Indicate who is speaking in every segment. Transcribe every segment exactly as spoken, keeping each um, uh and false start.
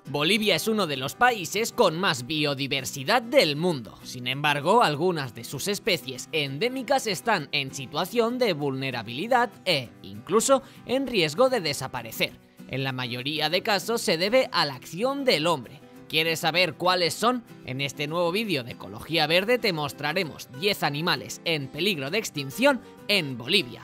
Speaker 1: Bolivia es uno de los países con más biodiversidad del mundo. Sin embargo, algunas de sus especies endémicas están en situación de vulnerabilidad e, incluso, en riesgo de desaparecer. En la mayoría de casos se debe a la acción del hombre. ¿Quieres saber cuáles son? En este nuevo vídeo de Ecología Verde te mostraremos diez animales en peligro de extinción en Bolivia.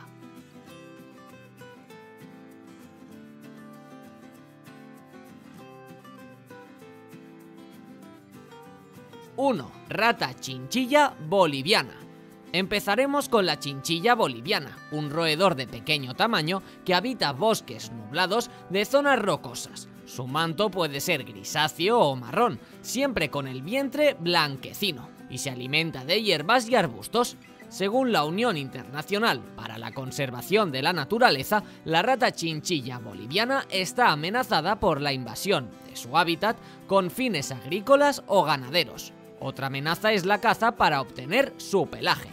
Speaker 1: uno. Rata chinchilla boliviana. Empezaremos con la chinchilla boliviana, un roedor de pequeño tamaño que habita bosques nublados de zonas rocosas. Su manto puede ser grisáceo o marrón, siempre con el vientre blanquecino, y se alimenta de hierbas y arbustos. Según la Unión Internacional para la Conservación de la Naturaleza, la rata chinchilla boliviana está amenazada por la invasión de su hábitat con fines agrícolas o ganaderos. Otra amenaza es la caza para obtener su pelaje.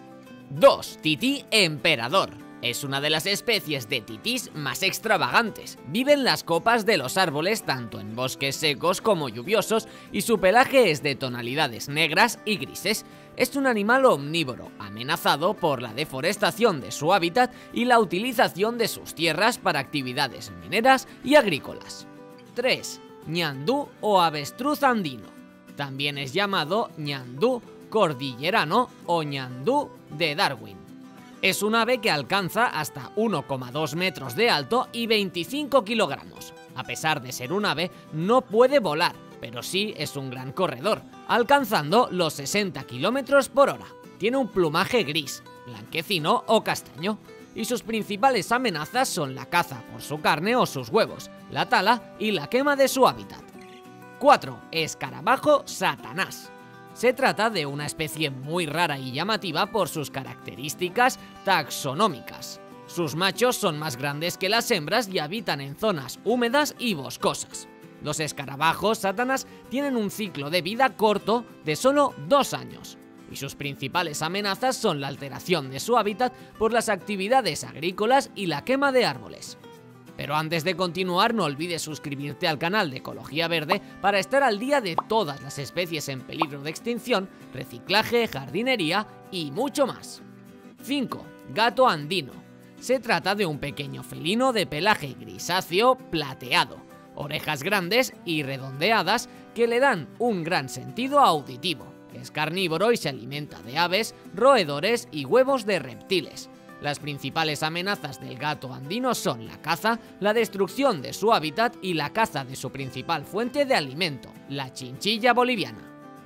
Speaker 1: dos. Tití emperador. Es una de las especies de titís más extravagantes. Vive en las copas de los árboles tanto en bosques secos como lluviosos y su pelaje es de tonalidades negras y grises. Es un animal omnívoro, amenazado por la deforestación de su hábitat y la utilización de sus tierras para actividades mineras y agrícolas. tres. Ñandú o avestruz andino. También es llamado ñandú cordillerano o ñandú de Darwin. Es un ave que alcanza hasta uno coma dos metros de alto y veinticinco kilogramos. A pesar de ser un ave, no puede volar, pero sí es un gran corredor, alcanzando los sesenta kilómetros por hora. Tiene un plumaje gris, blanquecino o castaño, y sus principales amenazas son la caza por su carne o sus huevos, la tala y la quema de su hábitat. cuatro. Escarabajo satanás. Se trata de una especie muy rara y llamativa por sus características taxonómicas. Sus machos son más grandes que las hembras y habitan en zonas húmedas y boscosas. Los escarabajos satanás tienen un ciclo de vida corto de solo dos años, y sus principales amenazas son la alteración de su hábitat por las actividades agrícolas y la quema de árboles. Pero antes de continuar, no olvides suscribirte al canal de Ecología Verde para estar al día de todas las especies en peligro de extinción, reciclaje, jardinería y mucho más. cinco. Gato andino. Se trata de un pequeño felino de pelaje grisáceo plateado, orejas grandes y redondeadas que le dan un gran sentido auditivo. Es carnívoro y se alimenta de aves, roedores y huevos de reptiles. Las principales amenazas del gato andino son la caza, la destrucción de su hábitat y la caza de su principal fuente de alimento, la chinchilla boliviana.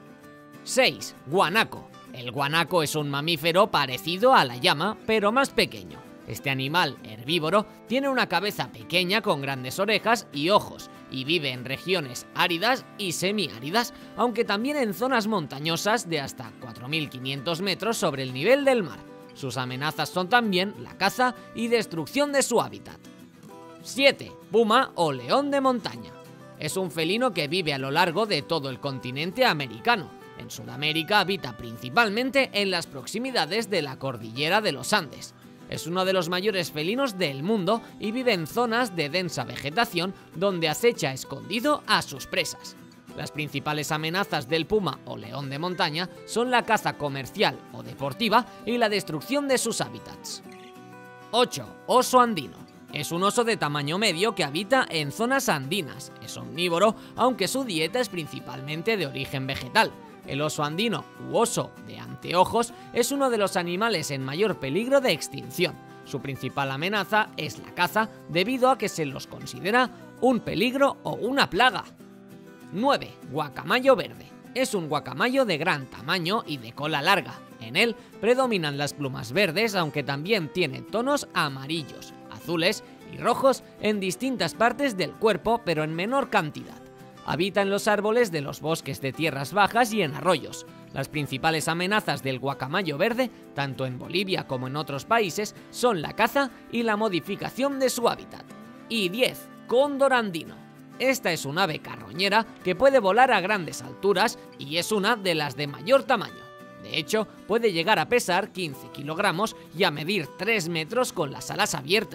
Speaker 1: seis. Guanaco. El guanaco es un mamífero parecido a la llama, pero más pequeño. Este animal herbívoro tiene una cabeza pequeña con grandes orejas y ojos, y vive en regiones áridas y semiáridas, aunque también en zonas montañosas de hasta cuatro mil quinientos metros sobre el nivel del mar. Sus amenazas son también la caza y destrucción de su hábitat. siete. Puma o león de montaña. Es un felino que vive a lo largo de todo el continente americano. En Sudamérica habita principalmente en las proximidades de la cordillera de los Andes. Es uno de los mayores felinos del mundo y vive en zonas de densa vegetación donde acecha escondido a sus presas. Las principales amenazas del puma o león de montaña son la caza comercial o deportiva y la destrucción de sus hábitats. ocho. Oso andino. Es un oso de tamaño medio que habita en zonas andinas. Es omnívoro, aunque su dieta es principalmente de origen vegetal. El oso andino u oso de anteojos es uno de los animales en mayor peligro de extinción. Su principal amenaza es la caza debido a que se los considera un peligro o una plaga. nueve. Guacamayo verde. Es un guacamayo de gran tamaño y de cola larga. En él predominan las plumas verdes, aunque también tiene tonos amarillos, azules y rojos en distintas partes del cuerpo, pero en menor cantidad. Habita en los árboles de los bosques de tierras bajas y en arroyos. Las principales amenazas del guacamayo verde, tanto en Bolivia como en otros países, son la caza y la modificación de su hábitat. Y diez. Cóndor andino. Esta es un ave carroñera que puede volar a grandes alturas y es una de las de mayor tamaño. De hecho, puede llegar a pesar quince kilogramos y a medir tres metros con las alas abiertas.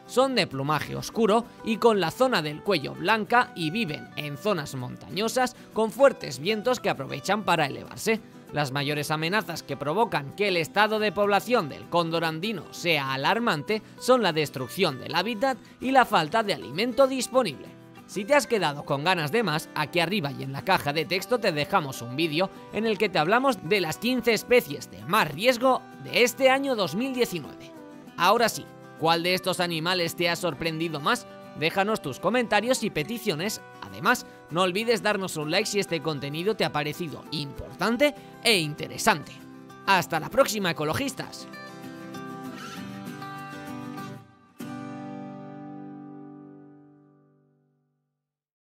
Speaker 1: Son de plumaje oscuro y con la zona del cuello blanca y viven en zonas montañosas con fuertes vientos que aprovechan para elevarse. Las mayores amenazas que provocan que el estado de población del cóndor andino sea alarmante son la destrucción del hábitat y la falta de alimento disponible. Si te has quedado con ganas de más, aquí arriba y en la caja de texto te dejamos un vídeo en el que te hablamos de las quince especies de más riesgo de este año dos mil diecinueve. Ahora sí, ¿cuál de estos animales te ha sorprendido más? Déjanos tus comentarios y peticiones. Además, no olvides darnos un like si este contenido te ha parecido importante e interesante. ¡Hasta la próxima, ecologistas!